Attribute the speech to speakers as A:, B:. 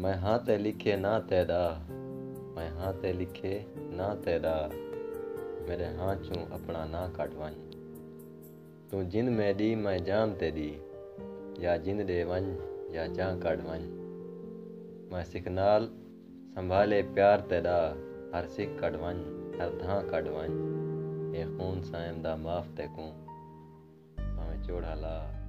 A: मैं हाँ ते लिखे ना तेरा, मैं हाँ ते लिखे ना तेरा, मेरे हाँ चूं अपना ना कट वन। तू जिंद मेरी मैं जान तेरी, या जिंद दे वन या जान कट वन। मैं सिख नाल संभाले प्यार तेरा, हर सिख कट वन हर धां कट वन। ये खून साइम दा माफ ते को भावें चोड़ा ला।